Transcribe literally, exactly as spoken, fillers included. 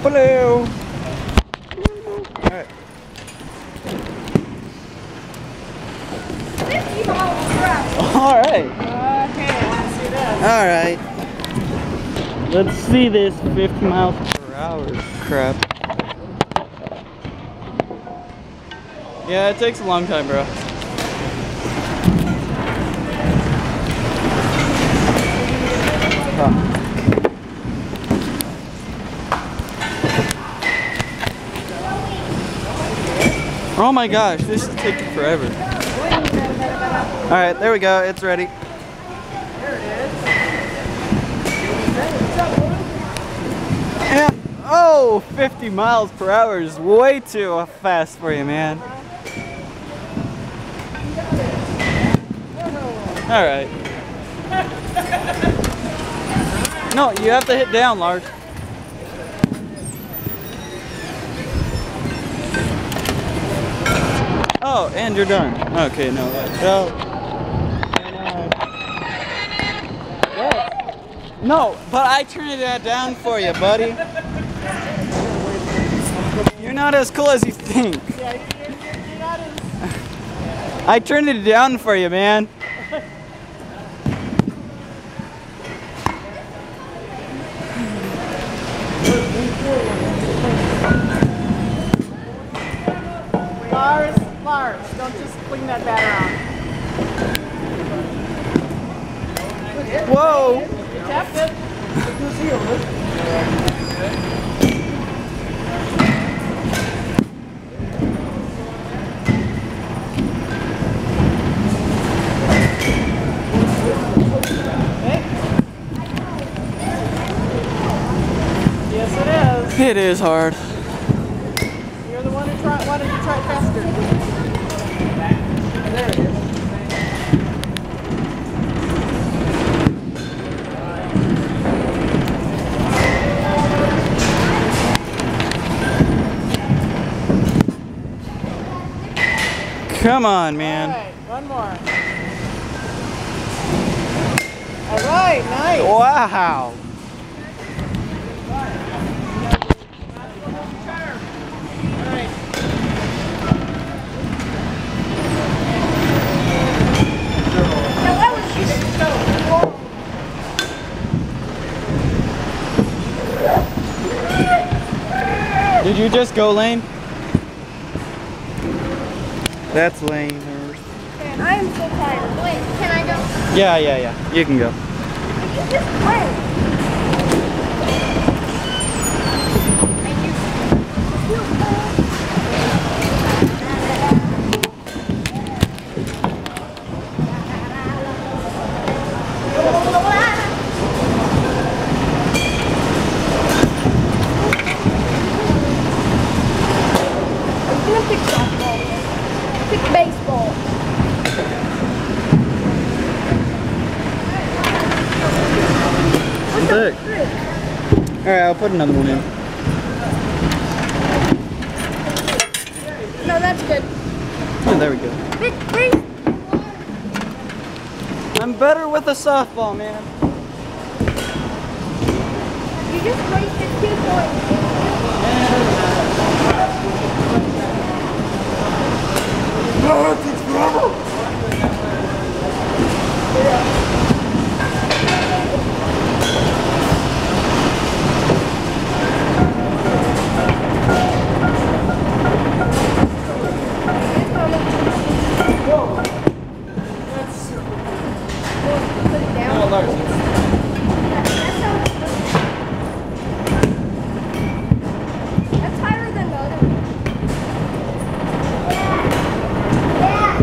Hello. Alright. fifty miles per hour. Alright. Okay, let's see this. Alright. Let's see this fifty miles per hour crap. Yeah, it takes a long time, bro. Oh. Oh my gosh, this is taking forever. Alright, there we go, it's ready. There it is. Yeah. Oh, fifty miles per hour is way too fast for you, man. Alright. No, you have to hit down, Lars. Oh, and you're done. Okay, no. So, no, but I turned it down for you, buddy. You're not as cool as you think. I turned it down for you, man. Lars, Lars, don't just fling that bat around. Whoa! You tapped it. Yes, it is. It is hard. You're the one who try, wanted to try faster. There it is. Come on, man. All right, one more. All right, nice. Wow. Did you just go lane? That's lane. Man, I am so tired. Wait, can I go? Yeah, yeah, yeah. You can go. You just play. Thank you. I'm gonna pick softball. Pick baseball. Sick. Alright, I'll put another one in. No, that's good. Oh, there we go. Pick baseball. I'm better with a softball, man. You just wasted two points. Put it down. Oh, Lars. That's higher than the other one. Yeah. Yeah.